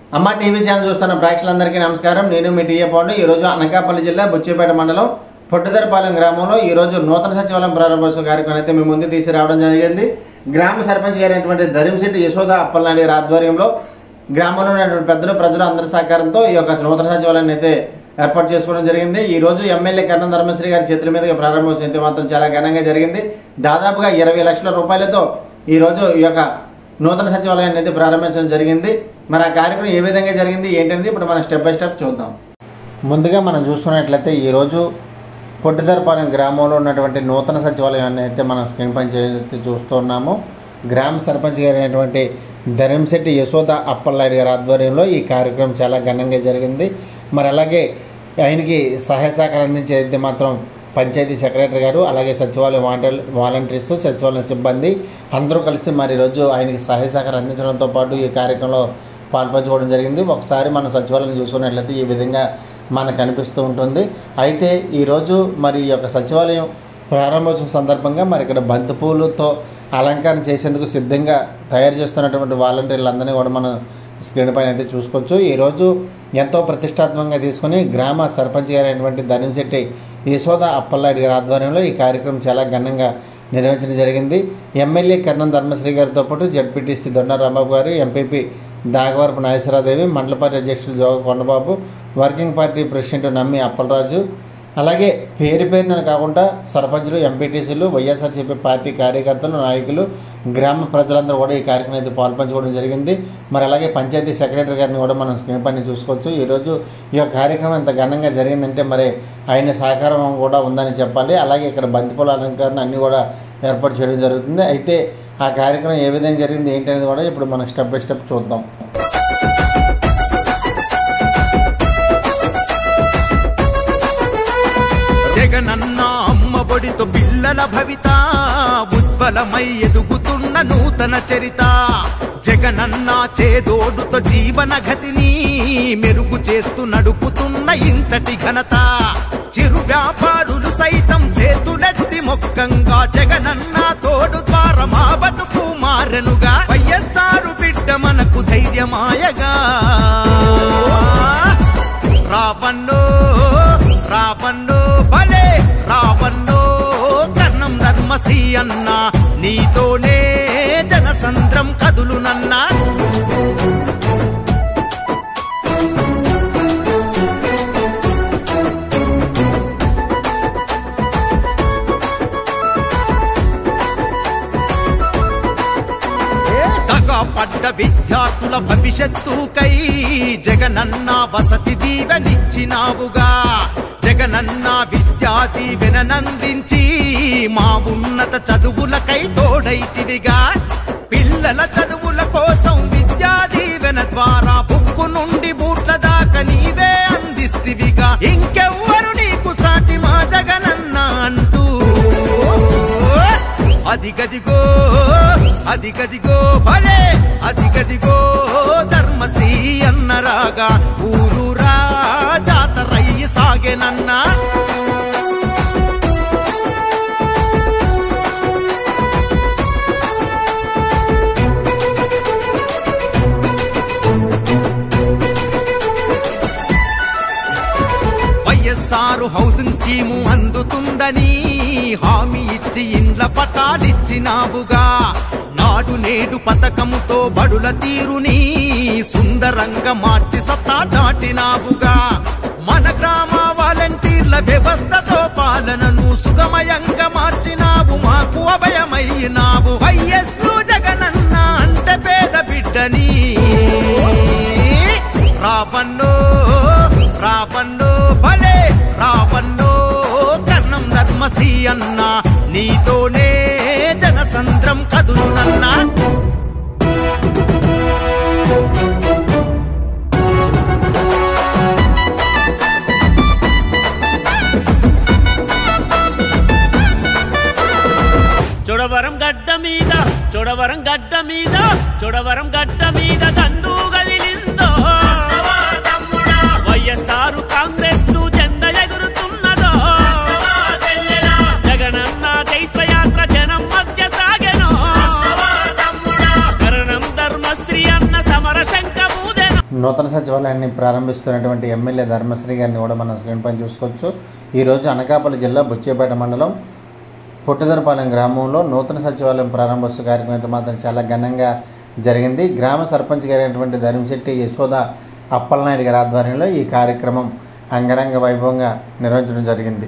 అమ్మ TV channel చూస్తున్న ప్రేక్షకులందరికీ నమస్కారం. నేను మీ టీఏ పాండు. ఈరోజు అనకాపల్లి జిల్లా బుచ్చిపేట మండలం పొట్టిదరపాలెం గ్రామంలో ఈరోజు నూతన సచివాలయం ప్రారంభోత్సవ కార్యక్రమం అయితే మీ ముందు తీసుకురావడం జరిగింది. గ్రామ సర్పంచ్ గారైనటువంటి ధరింశెట్టి యశోద అప్పలనాయుడు గారి ఆధ్వర్యంలో గ్రామంలో ఉన్నటువంటి పెద్దలు ప్రజలు అందరి సహకారంతో ఈ యొక్క నూతన సచివాలయాన్ని అయితే ఏర్పాటు చేసుకోవడం జరిగింది. ఈ రోజు ఎమ్మెల్యే కర్ణం ధర్మశ్రీ గారి చేతుల మీదుగా ప్రారంభోత్సవం అయితే మాత్రం చాలా ఘనంగా జరిగింది. దాదాపుగా 20 లక్షల రూపాయలతో ఈరోజు ఈ యొక్క నూతన సచివాలయాన్ని అయితే ప్రారంభించడం జరిగింది. మరి ఆ కార్యక్రమం ఏ విధంగా జరిగింది ఏంటనేది ఇప్పుడు మనం స్టెప్ బై స్టెప్ చూద్దాం. ముందుగా మనం చూసుకున్నట్లయితే ఈరోజు పొట్టిదరపాలెం గ్రామంలో ఉన్నటువంటి నూతన సచివాలయాన్ని అయితే మనం స్క్రీన్ పైన చూస్తున్నాము. గ్రామ సర్పంచ్ గారు అయినటువంటి ధరింశెట్టి యశోద అప్పలనాయుడు గారి ఆధ్వర్యంలో ఈ కార్యక్రమం చాలా ఘనంగా జరిగింది. మరి అలాగే ఆయనకి సహాయ సహకారం అందించేది మాత్రం పంచాయతీ సెక్రటరీ గారు, అలాగే సచివాలయం వాలంటీర్స్, సచివాలయం సిబ్బంది అందరూ కలిసి మరి ఈరోజు ఆయనకి సహాయ సహకారం అందించడంతో పాటు ఈ కార్యక్రమంలో పాల్పంచుకోవడం జరిగింది. ఒకసారి మనం సచివాలయం చూసుకున్నట్లయితే ఈ విధంగా మనకు అనిపిస్తూ ఉంటుంది. అయితే ఈరోజు మరి ఈ యొక్క సచివాలయం ప్రారంభోత్సవం సందర్భంగా మరి ఇక్కడ బంతిపూలతో అలంకరణ చేసేందుకు సిద్ధంగా తయారు చేస్తున్నటువంటి వాలంటీర్లందరినీ కూడా మనం స్క్రీన్ పైన అయితే చూసుకోవచ్చు. ఈరోజు ఎంతో ప్రతిష్టాత్మకంగా తీసుకుని గ్రామ సర్పంచ్ గారు అయినటువంటి ధరింశెట్టి యశోద అప్పలనాయుడు గారి ఆధ్వర్యంలో ఈ కార్యక్రమం చాలా ఘనంగా నిర్వహించడం జరిగింది. ఎమ్మెల్యే కర్ణం ధర్మశ్రీ గారితో పాటు జడ్పీటీసీ దొండ రాంబాబు గారు, ఎంపీపీ దాగవరపు నాగేశ్వరరాదేవి, మండల పార్టీ అధ్యక్షులు Joga Kondababu, working party president Nammi Appalaraju, అలాగే పేరున కాకుండా సర్పంచులు, ఎంపీటీసీలు, వైఎస్ఆర్సీపీ పార్టీ కార్యకర్తలు, నాయకులు, గ్రామ ప్రజలందరూ కూడా ఈ కార్యక్రమం అయితే పాల్పంచుకోవడం జరిగింది. మరి అలాగే పంచాయతీ సెక్రటరీ గారిని కూడా మనం స్క్రీన్ పైన చూసుకోవచ్చు. ఈరోజు ఈ యొక్క కార్యక్రమం ఎంత ఘనంగా జరిగిందంటే మరి ఆయన సహకారం కూడా ఉందని చెప్పాలి. అలాగే ఇక్కడ బంతిపూల అలంకరణ అన్నీ కూడా ఏర్పాటు చేయడం జరుగుతుంది. అయితే ఆ కార్యక్రమం ఏ విధంగా జరిగింది ఏంటనేది కూడా ఇప్పుడు మనం స్టెప్ బై స్టెప్ చూద్దాం. జగనన్న అమ్మ ఒడితో పిల్లల భవిత, ఉజ్వలమై ఎదుగుతున్న నూతన చరిత. జగనన్న చేదోడుతో జీవన గతిని మెరుగు చేస్తూ నడుపుతున్న ఇంతటి ఘనత. చిరు వ్యాపారులు సైతం చేతులెత్తి మొక్కంగా జగనన్న తోడు ద్వారా మా బతుకు మారెనుగా. వైఎస్ఆర్ బిడ్డ మనకు ధైర్యమాయగా. రావన్నో రావన్నో భలే రావన్నో కర్ణం ధర్మశ్రీ అన్న, నీతోనే జనసంద్రం కదులునన్నా. పడ్డ విద్యార్థుల భవిష్యత్తుకై జగనన్న వసతి దీవెనిచ్చినావుగా. జగనన్న విద్యా దీవెనందించి మా ఉన్నత చదువులకై తోడైతివిగా. పిల్లల చదువుల కోసం విద్యా దీవెన ద్వారా బుక్కు నుండి బూట్ల దాకా నీవే అందిస్తివిగా. ఇంకెవ్వరు నీకు సాటి మా జగనన్న అంటూ అదిగదిగో అదిగదిగో భలే అదిగదిగో ధర్మశ్రీ అన్నరాగా ఊరూరా జాతరయ్యి సాగేనన్నా. వైఎస్ఆర్ హౌసింగ్ స్కీము అందుతుందని హామీ ఇచ్చి ఇండ్ల పటాలిచ్చినావుగా. నాడు నేడు పథకముతో బడుల తీరుని సుందరంగా మార్చి సత్తా చాటినావుగా. మన గ్రామ వాలంటీర్ల వ్యవస్థతో పాలనను సుగమయంగా మార్చినావు, మాకు అభయమైనావు. వైఎస్ జగనన్న అంటే పేద బిడ్డని. రావన్నో రావన్నో భలే రావన్నో కర్ణం ధర్మశ్రీ అన్న, నీతోనే జనసంద్రం కదులునన్నా. చోడవరం గడ్డ మీద చోడవరం గడ్డ మీద చోడవరం గడ్డ మీద దండు గదిలిందో వైఎస్ఆర్ కాంగ్రెస్ జెండా ఎగురుతున్నదో. జగనన్న చైత్రయాత్ర జనం మధ్య సాగెనో. కరణం ధర్మశ్రీ అన్న సమర శంఖ నూతన సచివాలయాన్ని ప్రారంభిస్తున్నటువంటి ఎమ్మెల్యే ధర్మశ్రీ గారిని కూడా మనం స్క్రీన్ పైన చూసుకోవచ్చు. ఈరోజు అనకాపల్లి జిల్లా బుచ్చేపేట మండలం పొట్టుదరపాలెం గ్రామంలో నూతన సచివాలయం ప్రారంభోత్సవ కార్యక్రమం అయితే మాత్రం చాలా ఘనంగా జరిగింది. గ్రామ సర్పంచ్ గారైనటువంటి ధర్మశెట్టి యశోద అప్పలనాయుడు గారి ఆధ్వర్యంలో ఈ కార్యక్రమం అంగరంగ వైభవంగా నిర్వహించడం జరిగింది.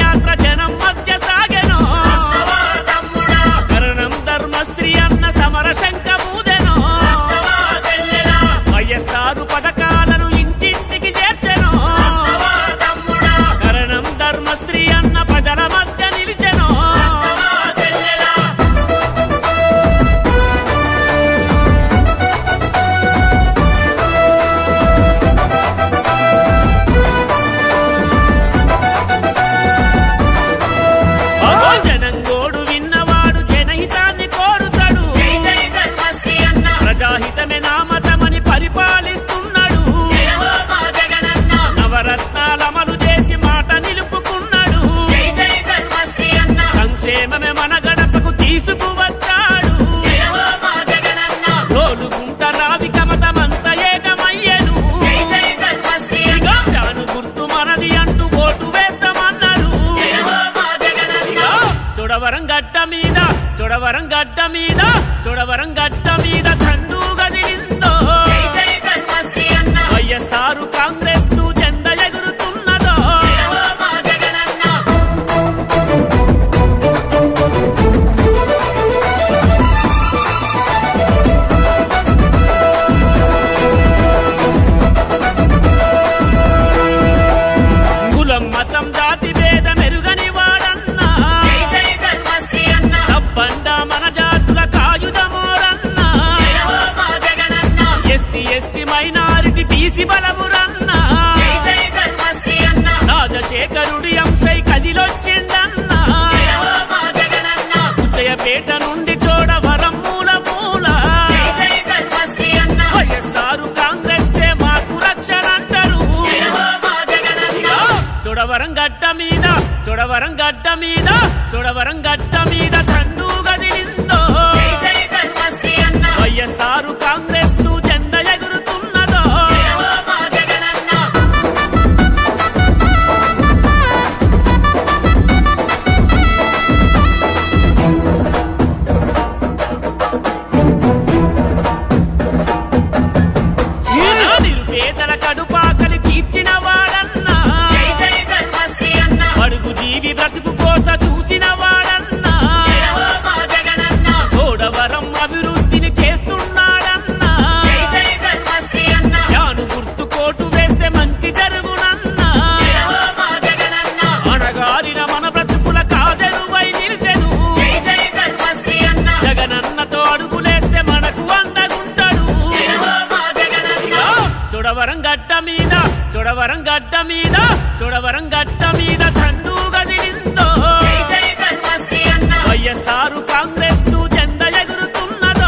చూడవరం గడ్డ మీద దండు గదిలిందో వైఎస్ఆర్ కాంగ్రెస్ జెండా ఎగురుతున్నదో కులం మతం జాతి భేద మెరుగని వాడన్నా తప్పండ మన జాతుల కాయుధమోరన్నా ఎస్సీ ఎస్టీ మైనారిటీ బీసీ బలమురన్నా రాజశేఖరుడి అంశై కదిలొచ్చిండన్నా ఉచ్చయపేట నుండి చోడవరం మూల మూల వైఎస్ఆర్ కాంగ్రెస్ మాకు రక్షణ అంటారు. చూడవరం గడ్డ మీద చూడవరం గడ్డ మీద చూడవరం గడ్డ మీద దండు గదిలిందో వైఎస్ఆర్ కాంగ్రెస్ జెండా ఎగురుతున్నదో నిరుపేదల కడుపాకలి తీర్చిన వాడన్నా అడుగు జీవి బ్రతుకు కోస చూసిన వాడన్నా చోడవరం అభివృద్ధిని చేస్తున్నాడన్నా యాను గుర్తు కోటు వేస్తే మంచి జరుగునన్నా అణగారిన మన బ్రతుకుల కాదెరువై నిలిచెను జగనన్నతో అడుగులేస్తే మనకు అండగుంటాడు. చూడవరం గడ్డ మీద చూడవరం గడ్డ మీద చూడవరం గడ్డ మీద దండు గదిలిందో వైఎస్ఆర్ కాంగ్రెస్ జెండా ఎగురుతున్నదో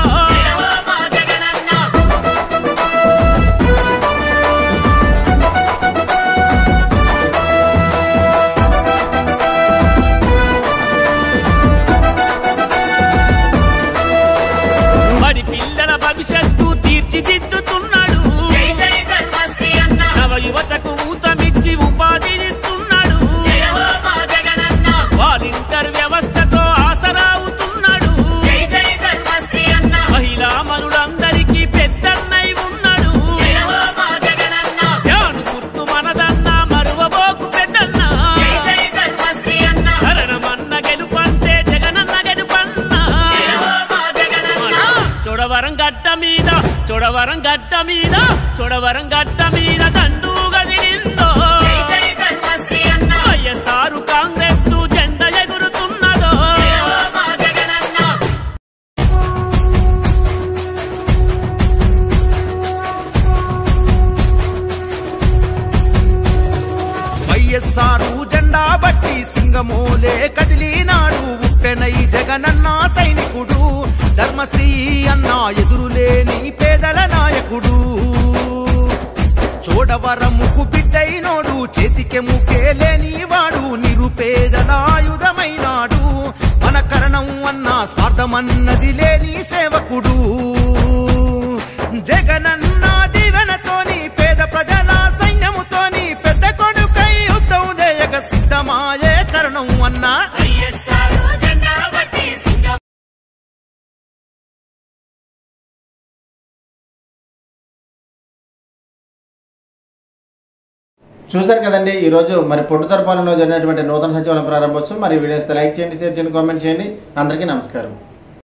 బడి పిల్లల భవిష్యత్తు తీర్చిదిద్దుతున్నాడు. నవ యువతకు ఊతమిచ్చి ఉపాధినిస్తున్నాడు. వాలంటీర్ వ్యవస్థతో ఆసరావుతున్నాడు. మహిళా మనులందరికీ పెద్దన్నై ఉన్నాడు. యాను గుర్తు మనదన్న మరువబోకు పెద్దన్న కరణమన్న గెలుపంటే జగనన్న గెలుపన్నా. చూడవరం గడ్డ మీద చూడవరం గడ్డ మీద చూడవరం గడ్డ మీద దండు గదిలిందో వైఎస్ఆర్ కాంగ్రెస్ జెండా ఎగురుతున్నదో వైఎస్ఆర్ జెండా బట్టి సింగమోలే కదిలినాడు. ఉప్పెనై జగనన్న సైనికుడు ధర్మశ్రీ అన్న ఎదురులేని పేదల నాయకుడు. చోడవరముకు బిడ్డైనోడు చేతికి ముకేలేని వాడు నిరుపేదల ఆయుధమైనాడు. మన కరణం అన్న స్వార్థమన్నది లేని సేవకుడు. జగనన్న దివెనతోని కరణం అన్నా. చూసారు కదండి ఈరోజు మరి పొట్టుదరపాలెంలో జరిగినటువంటి నూతన సచివాలయం ప్రారంభోత్సవం. మరి వీడియోస్ లైక్ చేయండి, షేర్ చేయండి, కామెంట్ చేయండి. అందరికీ నమస్కారం.